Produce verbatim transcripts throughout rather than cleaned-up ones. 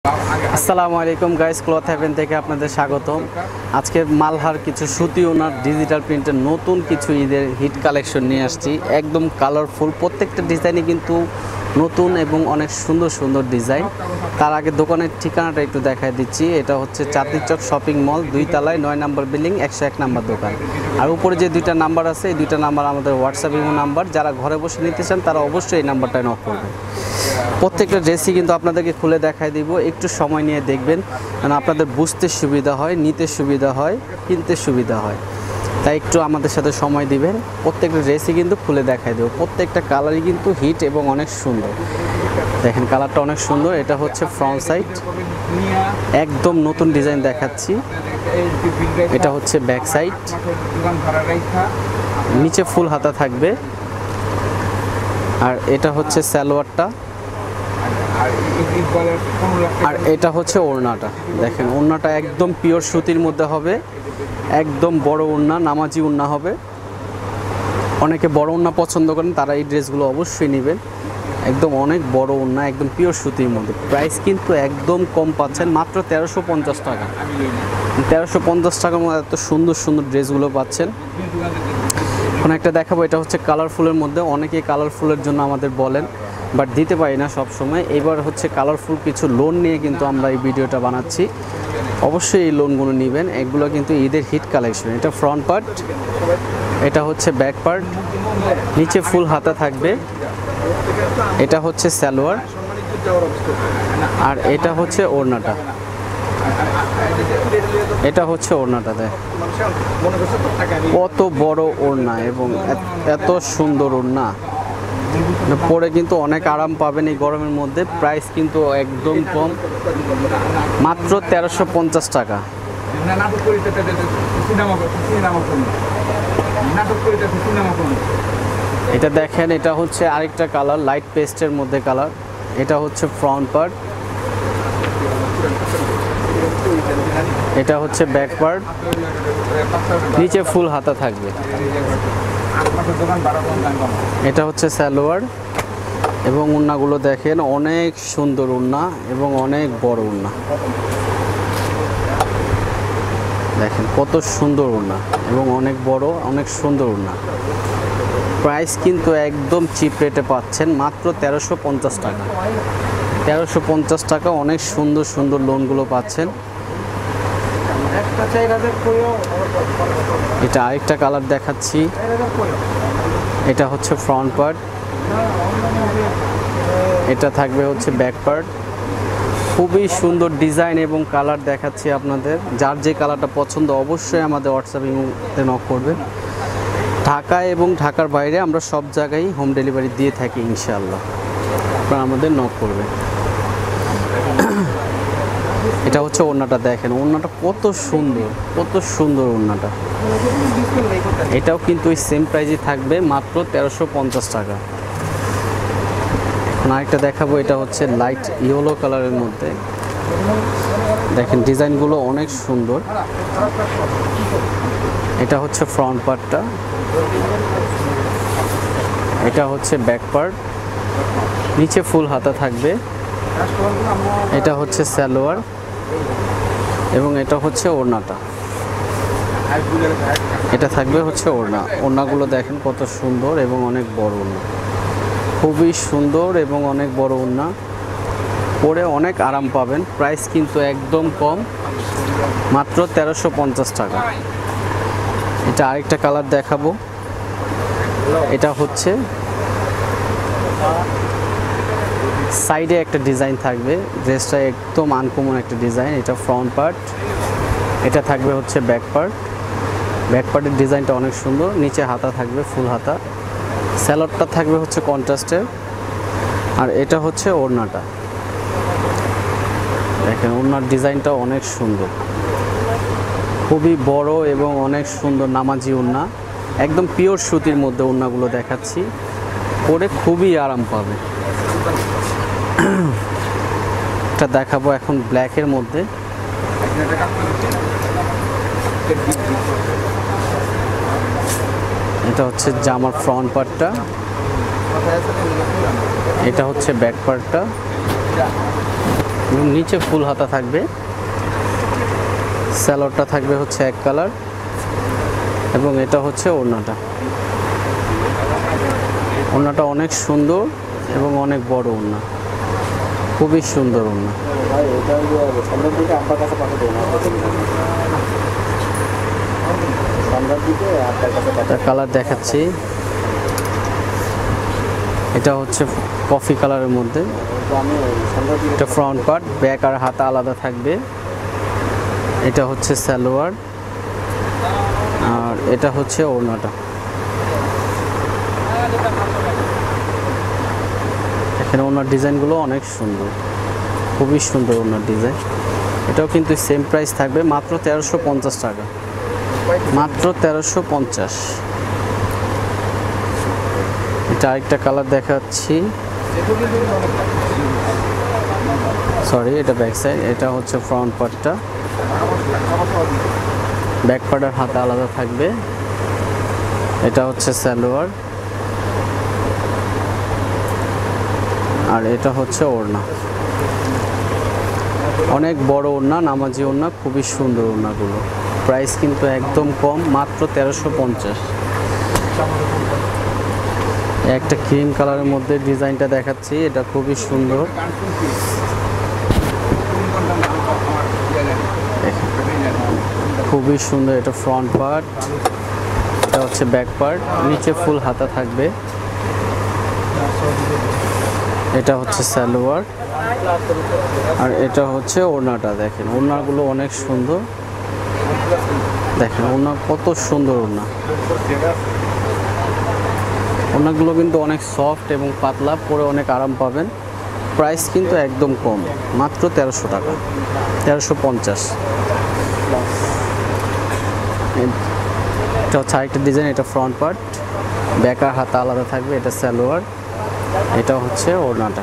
আসসালামু আলাইকুম guys, cloth haven থেকে আপনাদের স্বাগতম। আজকে মালহার কিছু সুতি ওনার ডিজিটাল প্রিন্টের নতুন কিছু ঈদের হিট কালেকশন নিয়ে আসছি। একদম কালারফুল, প্রত্যেকটা ডিজাইনই কিন্তু নতুন এবং অনেক সুন্দর সুন্দর ডিজাইন। তার আগে দোকানের ঠিকানাটা একটু দেখাই দিচ্ছি। এটা হচ্ছে চাঁদনি চক শপিং মল, দুই তলায়, নয় নম্বর বিল্ডিং, একশো এক নম্বর দোকান। আর উপরে যে দুইটা নাম্বার আছে, এই দুইটা নাম্বার আমাদের হোয়াটসঅ্যাপ ইমো নাম্বার। যারা ঘরে বসে নিতে চান তারা অবশ্যই এই নাম্বারটায় নক করবেন। প্রত্যেকটা ড্রেসই কিন্তু আপনাদেরকে খুলে দেখাই দিব, একটু সময় নিয়ে দেখবেন, কারণ আপনাদের বুঝতে সুবিধা হয়, নিতে সুবিধা হয়, কিনতে সুবিধা হয়। তাই একটু আমাদের সাথে সময় দিবেন। প্রত্যেকটা ড্রেসই কিন্তু খুলে দেখাই দেবো। প্রত্যেকটা কালারই কিন্তু হিট এবং অনেক সুন্দর। দেখেন কালারটা অনেক সুন্দর। এটা হচ্ছে ফ্রন্ট সাইড, একদম নতুন ডিজাইন দেখাচ্ছি। এটা হচ্ছে ব্যাক সাইড, নিচে ফুল হাতা থাকবে। আর এটা হচ্ছে সালোয়ারটা, আর এটা হচ্ছে ওড়নাটা। দেখেন ওড়নাটা একদম পিওর সুতির মধ্যে হবে, একদম বড় ওড়না, নামাজি ওড়না হবে। অনেকে বড় ওড়না পছন্দ করেন, তারা এই ড্রেসগুলো অবশ্যই নেবেন। একদম অনেক বড় ওড়না, একদম পিওর সুতির মধ্যে। প্রাইস কিন্তু একদম কম পাচ্ছেন, মাত্র তেরোশো পঞ্চাশ টাকা। তেরোশো পঞ্চাশ টাকার মধ্যে এত সুন্দর সুন্দর ড্রেসগুলো পাচ্ছেন। এখন একটা দেখাবো, এটা হচ্ছে কালারফুলের মধ্যে। অনেকেই কালারফুলের জন্য আমাদের বলেন, বাট দিতে পারি না সব সময়। এবার হচ্ছে কালারফুল কিছু লোন নিয়ে কিন্তু আমরা এই ভিডিওটা বানাচ্ছি। অবশ্যই এই লোনগুলো নেবেন, এগুলো কিন্তু ঈদের হিট কালেকশন। এটা ফ্রন্ট পার্ট, এটা হচ্ছে ব্যাক পার্ট, নিচে ফুল হাতা থাকবে। এটা হচ্ছে সালোয়ার, আর এটা হচ্ছে ওড়নাটা। এটা হচ্ছে ওড়নাটা। দেখ কত বড় ওড়না এবং এত সুন্দর ওড়না, পরে কিন্তু অনেক আরাম পাবেন এই গরমের মধ্যে। প্রাইস কিন্তু একদম কম, মাত্র তেরোশো পঞ্চাশ টাকা। এটা দেখেন, এটা হচ্ছে আরেকটা কালার, লাইট পেস্টের মধ্যে কালার। এটা হচ্ছে ফ্রন্ট পার্ট, এটা হচ্ছে ব্যাক পার্ট, নিচে ফুল হাতা থাকবে। এটা হচ্ছে সালোয়ার এবং ওড়নাগুলো দেখেন অনেক সুন্দর ওড়না এবং অনেক বড় ওড়না। দেখেন কত সুন্দর ওড়না এবং অনেক বড়, অনেক সুন্দর ওড়না। প্রাইস কিন্তু একদম চিপ রেটে পাচ্ছেন, মাত্র তেরোশো পঞ্চাশ টাকা। তেরোশো পঞ্চাশ টাকা অনেক সুন্দর সুন্দর লোনগুলো পাচ্ছেন। এটা আরেকটা কালার দেখাচ্ছি। এটা হচ্ছে ফ্রন্ট পার্ট, এটা থাকবে হচ্ছে ব্যাক পার্ট। খুবই সুন্দর ডিজাইন এবং কালার দেখাচ্ছি আপনাদের। যার যে কালারটা পছন্দ অবশ্যই আমাদের হোয়াটসঅ্যাপে নক করবেন। ঢাকায় এবং ঢাকার বাইরে আমরা সব জায়গায় হোম ডেলিভারি দিয়ে থাকি ইনশাআল্লাহ। আপনারা আমাদের নক করবেন। এটা হচ্ছে ওড়নাটা। দেখেন ওড়নাটা কত সুন্দর, কত সুন্দর ওড়নাটা। এটাও কিন্তু ওই সেম প্রাইসে থাকবে, মাত্র তেরোশো পঞ্চাশ টাকা। এখন আরেকটা দেখাবো, এটা হচ্ছে লাইট ইয়েলো কালারের মধ্যে। দেখেন ডিজাইনগুলো অনেক সুন্দর। এটা হচ্ছে ফ্রন্ট পার্টটা, এটা হচ্ছে ব্যাক পার্ট, নিচে ফুল হাতা থাকবে। এটা হচ্ছে সালোয়ার এবং এটা হচ্ছে ওড়নাটা। এটা থাকবে হচ্ছে ওড়না। ওড়নাগুলো দেখেন কত সুন্দর এবং অনেক বড় ওড়না, খুবই সুন্দর এবং অনেক বড় ওড়না। পরে অনেক আরাম পাবেন। প্রাইস কিন্তু একদম কম, মাত্র তেরোশো পঞ্চাশ টাকা। এটা আরেকটা কালার দেখাবো। এটা হচ্ছে সাইডে একটা ডিজাইন থাকবে, ড্রেসটা একদম আনকমন একটা ডিজাইন। এটা ফ্রন্ট পার্ট, এটা থাকবে হচ্ছে ব্যাক পার্ট। ব্যাক পার্টের ডিজাইনটা অনেক সুন্দর, নিচে হাতা থাকবে ফুল হাতা। স্যালোয়ারটা থাকবে হচ্ছে কন্ট্রাস্টের, আর এটা হচ্ছে ওড়নাটা। দেখেন ওড়নার ডিজাইনটা অনেক সুন্দর, খুবই বড় এবং অনেক সুন্দর নামাজি ওড়না। একদম পিওর সুতির মধ্যে ওড়নাগুলো দেখাচ্ছি, পরে খুবই আরাম পাবে। এটা দেখাবো এখন ব্ল্যাকের মধ্যে। এটা হচ্ছে জামার ফ্রন্ট পার্টটা, এটা হচ্ছে ব্যাক পার্টটা, এবং নিচে ফুল হাতা থাকবে। স্যালোয়ারটা থাকবে হচ্ছে এক কালার এবং এটা হচ্ছে ওড়নাটা। ওড়নাটা অনেক সুন্দর এবং অনেক বড় ওড়না, খুবই সুন্দর ওড়না। কালার দেখাচ্ছি, এটা হচ্ছে কফি কালারের মধ্যে। এটা ফ্রন্ট পার্ট, ব্যাক আর হাতা আলাদা থাকবে। এটা হচ্ছে সালোয়ার আর এটা হচ্ছে ওড়নাটা। এখানে ওড়নার ডিজাইনগুলো অনেক সুন্দর, খুবই সুন্দর ওড়নার ডিজাইন। এটাও কিন্তু সেম প্রাইস থাকবে, মাত্র তেরোশো পঞ্চাশ টাকা, মাত্র তেরোশো পঞ্চাশ। এটা আরেকটা কালার দেখাচ্ছি, সরি এটা ব্যাক সাইড। এটা হচ্ছে ফ্রন্ট পার্টটা, ব্যাক পার্টের হাতা আলাদা থাকবে। এটা হচ্ছে সালোয়ার আর এটা হচ্ছে ওড়না। অনেক বড় ওড়না, নামাজি ওড়না, খুবই সুন্দর ওড়নাগুলো। প্রাইস কিন্তু একদম কম, মাত্র তেরোশো পঞ্চাশ। একটা ক্রিম কালারের মধ্যে ডিজাইনটা দেখাচ্ছি, এটা খুবই সুন্দর। খুবই সুন্দর, এটা ফ্রন্ট পার্ট, এটা হচ্ছে ব্যাক পার্ট, নিচে ফুল হাতা থাকবে। এটা হচ্ছে সালোয়ার আর এটা হচ্ছে ওড়নাটা। দেখেন ওড়নাগুলো অনেক সুন্দর, দেখেন ওড়না কত সুন্দর ওড়না। ওড়নাগুলো কিন্তু অনেক সফট এবং পাতলা, পরে অনেক আরাম পাবেন। প্রাইস কিন্তু একদম কম, মাত্র তেরোশো টাকা, তেরোশো পঞ্চাশ। এটা হচ্ছে আরেকটা ডিজাইন, এটা ফ্রন্ট পার্ট, ব্যাক আর হাতা আলাদা থাকবে। এটা সালোয়ার, এটা হচ্ছে ওড়নাটা।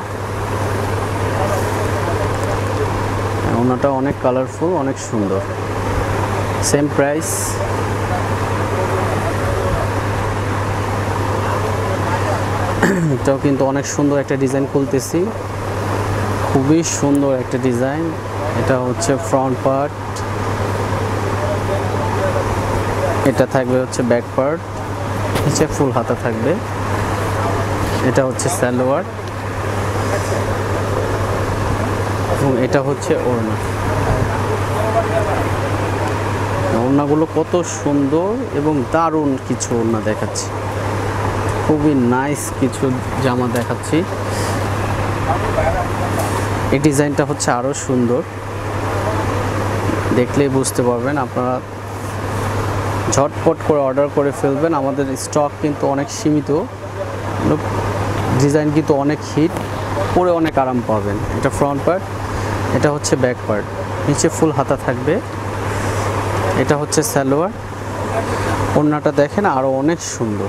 ওড়নাটা অনেক কালারফুল, অনেক সুন্দর, সেম প্রাইস। এটাও কিন্তু অনেক সুন্দর একটা ডিজাইন খুলতেছি, খুবই সুন্দর একটা ডিজাইন। এটা হচ্ছে ফ্রন্ট পার্ট, এটা থাকবে হচ্ছে ব্যাক পার্ট, নিচে ফুল হাতা থাকবে। এটা হচ্ছে সালোয়ার এবং এটা হচ্ছে ওড়না। ওড়নাগুলো কত সুন্দর এবং দারুণ কিছু ওড়না দেখাচ্ছি, খুবই নাইস কিছু জামা দেখাচ্ছি। এই ডিজাইনটা হচ্ছে আরও সুন্দর, দেখলেই বুঝতে পারবেন। আপনারা ঝটপট করে অর্ডার করে ফেলবেন, আমাদের স্টক কিন্তু অনেক সীমিত। ডিজাইন কিন্তু অনেক হিট, পরে অনেক আরাম পাবেন। এটা ফ্রন্ট পার্ট, এটা হচ্ছে ব্যাক পার্ট, নিচে ফুল হাতা থাকবে। এটা হচ্ছে সালোয়ার, ওড়নাটা দেখেন আরও অনেক সুন্দর।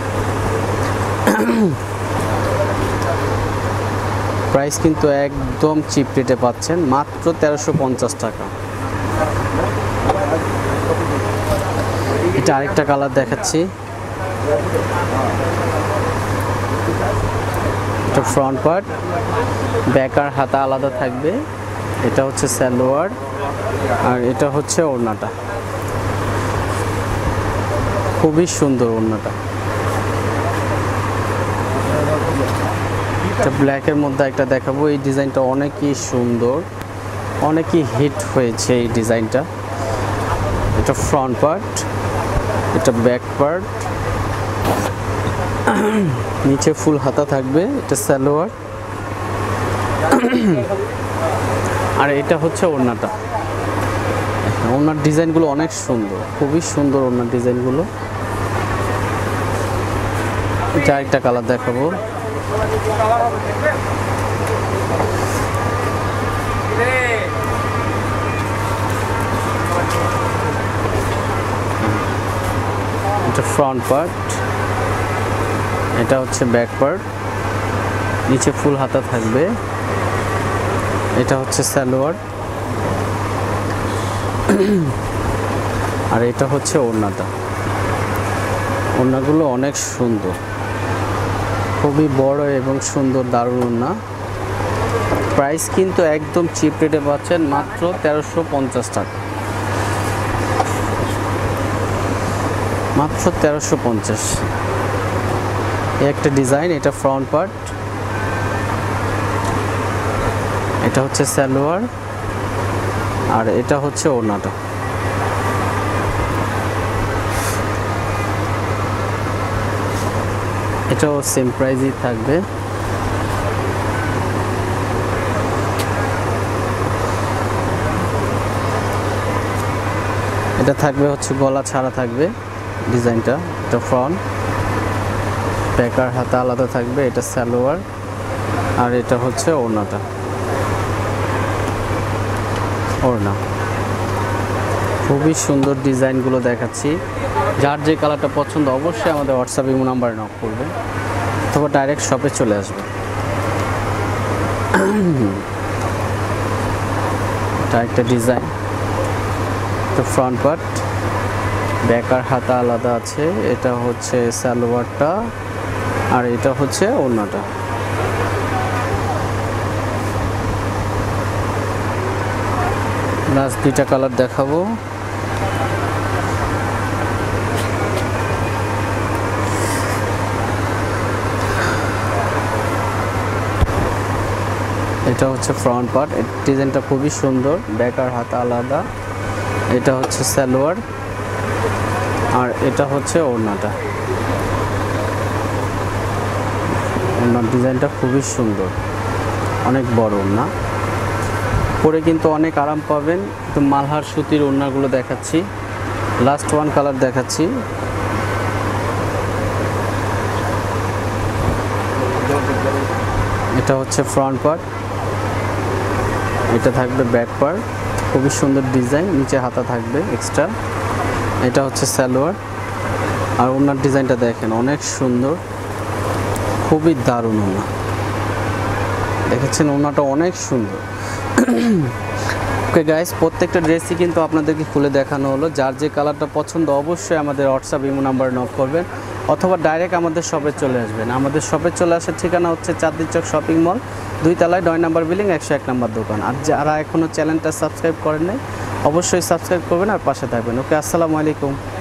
প্রাইস কিন্তু একদম চিপ রেটে পাচ্ছেন, মাত্র তেরোশো পঞ্চাশ টাকা। এটা আরেকটা কালার দেখাচ্ছি, এটা ফ্রন্ট পার্ট, ব্যাক আর হাতা আলাদা থাকবে। এটা হচ্ছে সালোয়ার আর এটা হচ্ছে ওড়নাটা, খুবই সুন্দর ওড়নাটা। এটা ব্ল্যাকের মধ্যে একটা দেখাবো, এই ডিজাইনটা অনেকই সুন্দর, অনেকই হিট হয়েছে এই ডিজাইনটা। এটা ফ্রন্ট পার্ট, এটা ব্যাক পার্ট, নিচে ফুল হাতা থাকবে। এটা সালোয়ার আর এটা হচ্ছে ওড়নাটা। ওড়নার ডিজাইনগুলো অনেক সুন্দর, খুবই সুন্দর ওড়নার ডিজাইনগুলো। এটা একটা কালার দেখাবো, এটা ফ্রন্ট পার্ট, এটা হচ্ছে ব্যাক পার্ট, নিচে ফুল হাতা থাকবে। এটা হচ্ছে সালোয়ার আর এটা হচ্ছে ওড়নাটা। ওড়নাগুলো অনেক সুন্দর, খুবই বড় এবং সুন্দর, দারুণ ওড়না। প্রাইস কিন্তু একদম চিপ রেটে পাচ্ছেন, মাত্র তেরোশো পঞ্চাশ টাকা, মাত্র তেরোশো পঞ্চাশ। একটা ডিজাইন, এটা ফ্রন্ট পার্ট, এটা হচ্ছে সালোয়ার, আর এটা হচ্ছে ওড়নাটা। এটাও সেম প্রাইসই থাকবে। এটা থাকবে হচ্ছে গলা ছাড়া থাকবে ডিজাইনটা, এটা ফ্রন্ট, প্যাকার হাতা আলাদা থাকবে, এটা সালোয়ার, আর এটা হচ্ছে ওড়নাটা, ওড়না। খুবই সুন্দর ডিজাইনগুলো দেখাচ্ছি। যার যে কালারটা পছন্দ অবশ্যই আমাদের হোয়াটসঅ্যাপ ইমো নাম্বারে নক করবে অথবা ডাইরেক্ট শপে চলে আসবে। এটা একটা ডিজাইন, তো ফ্রন্ট পার্ট, ব্যাক আর হাতা আলাদা আছে, এটা হচ্ছে সালোয়ারটা, আর এটা হচ্ছে ওড়নাটা। লাস্ট দুইটা কালার দেখাবো। এটা হচ্ছে ফ্রন্ট পার্ট, ডিজাইনটা খুবই সুন্দর, ব্যাক আর হাতা আলাদা, এটা হচ্ছে সালোয়ার, আর এটা হচ্ছে ওড়নাটা। ওড়নার ডিজাইনটা খুবই সুন্দর, অনেক বড় ওড়না, পরে কিন্তু অনেক আরাম পাবেন। তো মালহার সুতির ওড়নাগুলো দেখাচ্ছি, লাস্ট ওয়ান কালার দেখাচ্ছি। এটা হচ্ছে ফ্রন্ট পার্ট, এটা থাকবে ব্যাক পার্ট, খুবই সুন্দর ডিজাইন, নিচে হাতা থাকবে এক্সট্রা। এটা হচ্ছে সালোয়ার, আর ওড়নার ডিজাইনটা দেখেন অনেক সুন্দর, খুবই দারুণ ওড়না, দেখেছেন ওড়নাটা অনেক সুন্দর। ওকে গাইস, প্রত্যেকটা ড্রেসই কিন্তু আপনাদেরকে খুলে দেখানো হলো। যার যে কালারটা পছন্দ অবশ্যই আমাদের হোয়াটসঅ্যাপ ইমো নাম্বারে নক করবেন অথবা ডাইরেক্ট আমাদের শপে চলে আসবেন। আমাদের শপে চলে আসার ঠিকানা হচ্ছে চাঁদনি চক শপিং মল, দুই তলায় নয় নাম্বার বিল্ডিং, একশো এক নাম্বার দোকান। আর যারা এখনও চ্যানেলটা সাবস্ক্রাইব করেন নাই অবশ্যই সাবস্ক্রাইব করবেন আর পাশে থাকবেন। ওকে, আসসালামু আলাইকুম।